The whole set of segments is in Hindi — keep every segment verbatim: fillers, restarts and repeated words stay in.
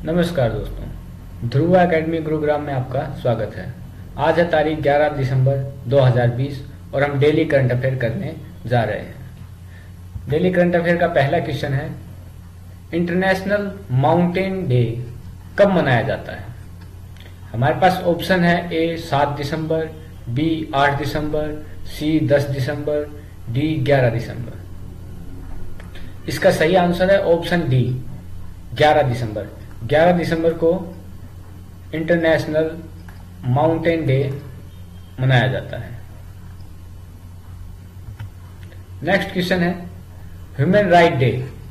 नमस्कार दोस्तों, ध्रुव एकेडमी गुरुग्राम में आपका स्वागत है। आज है तारीख ग्यारह दिसंबर दो हज़ार बीस और हम डेली करंट अफेयर करने जा रहे हैं। डेली करंट अफेयर का पहला क्वेश्चन है, इंटरनेशनल माउंटेन डे कब मनाया जाता है? हमारे पास ऑप्शन है ए सात दिसंबर, बी आठ दिसंबर, सी दस दिसंबर, डी ग्यारह दिसंबर। इसका सही आंसर है ऑप्शन डी ग्यारह दिसंबर। ग्यारह दिसंबर को इंटरनेशनल माउंटेन डे मनाया जाता है। नेक्स्ट क्वेश्चन है, ह्यूमन राइट डे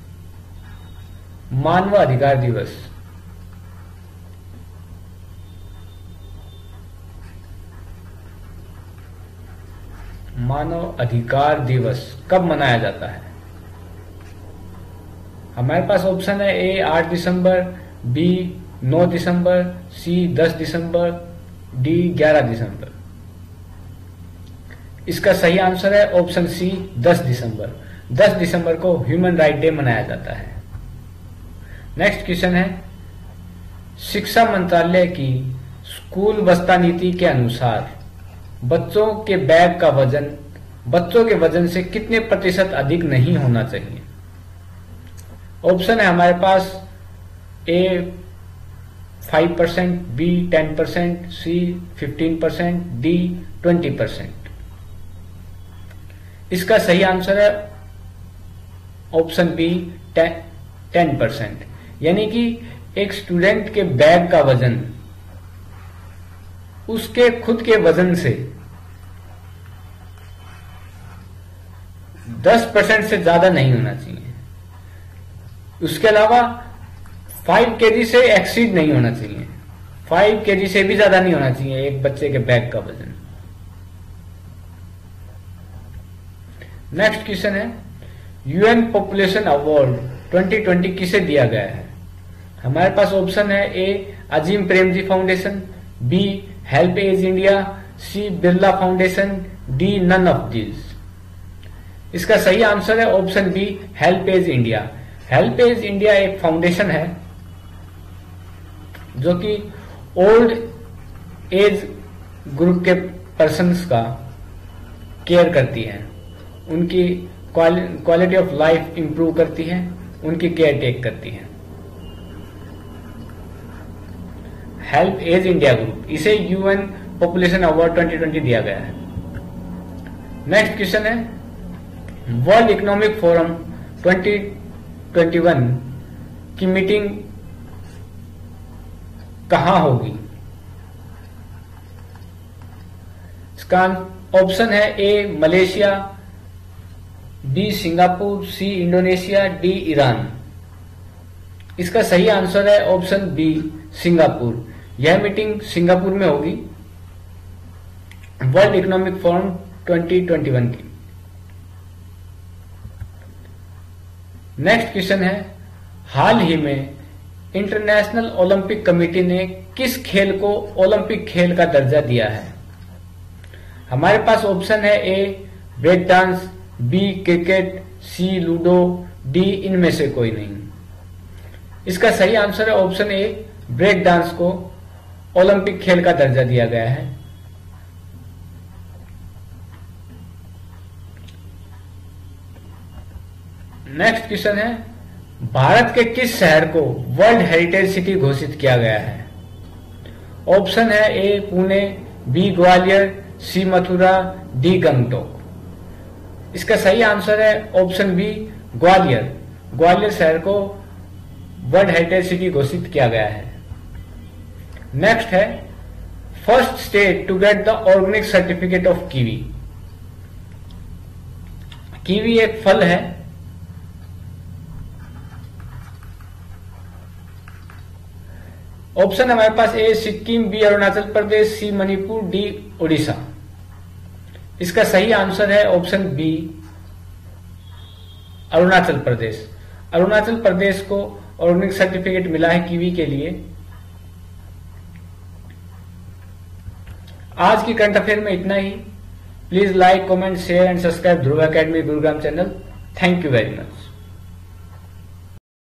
मानव अधिकार दिवस मानव अधिकार दिवस कब मनाया जाता है? हमारे पास ऑप्शन है ए आठ दिसंबर, बी नौ दिसंबर, सी दस दिसंबर, डी ग्यारह दिसंबर। इसका सही आंसर है ऑप्शन सी दस दिसंबर। दस दिसंबर को ह्यूमन राइट डे मनाया जाता है। नेक्स्ट क्वेश्चन है, शिक्षा मंत्रालय की स्कूल बस्ता नीति के अनुसार बच्चों के बैग का वजन बच्चों के वजन से कितने प्रतिशत अधिक नहीं होना चाहिए? ऑप्शन है हमारे पास A five percent, B ten percent, C fifteen percent, D twenty percent. इसका सही आंसर है ऑप्शन बी टेन परसेंट, यानी कि एक स्टूडेंट के बैग का वजन उसके खुद के वजन से दस परसेंट से ज्यादा नहीं होना चाहिए। उसके अलावा फाइव केजी से एक्सीड नहीं होना चाहिए। फाइव केजी से भी ज्यादा नहीं होना चाहिए एक बच्चे के बैग का वजन। नेक्स्ट क्वेश्चन है, UN population award twenty twenty किसे दिया गया है? हमारे पास ऑप्शन है A Azim Premji foundation, B help age India, C Birla foundation, D none of this. इसका सही आंसर है option B help age India. Help age India एक फाउंडेशन है जो कि ओल्ड एज ग्रुप के पर्सन्स का केयर करती है, उनकी क्वालिटी ऑफ लाइफ इंप्रूव करती है, उनकी केयर टेक करती है। हेल्प एज इंडिया ग्रुप, इसे UN population award twenty twenty दिया गया है। नेक्स्ट क्वेश्चन है, world economic forum twenty twenty one की मीटिंग कहां होगी? इसका ऑप्शन है A Malaysia, B Singapore, C Indonesia, D Iran. इसका सही आंसर है ऑप्शन बी सिंगापुर। यह मीटिंग सिंगापुर में होगी world economic forum twenty twenty one की। नेक्स्ट क्वेश्चन है, हाल ही में इंटरनेशनल ओलंपिक कमेटी ने किस खेल को ओलंपिक खेल का दर्जा दिया है? हमारे पास ऑप्शन है A break dance, B cricket, C Ludo, D इनमें से कोई नहीं। इसका सही आंसर है ऑप्शन ए ब्रेक डांस को ओलंपिक खेल का दर्जा दिया गया है। नेक्स्ट क्वेश्चन है, भारत के किस शहर को वर्ल्ड हेरिटेज सिटी घोषित किया गया है? ऑप्शन है A Pune, B Gwalior, C Mathura, D Gangtok. इसका सही आंसर है ऑप्शन बी ग्वालियर। ग्वालियर शहर को वर्ल्ड हेरिटेज सिटी घोषित किया गया है। नेक्स्ट है, first state to get the organic certificate of kiwi. Kiwi एक फल है। ऑप्शन हमारे पास A Sikkim, B Arunachal Pradesh, C Manipur, D Orissa. इसका सही आंसर है ऑप्शन बी अरुणाचल प्रदेश। अरुणाचल प्रदेश को ऑर्गेनिक सर्टिफिकेट मिला है कीवी के लिए। आज की करंट अफेयर में इतना ही। Please like, comment, share and subscribe Dhruv academy Gurugram channel. Thank you very much.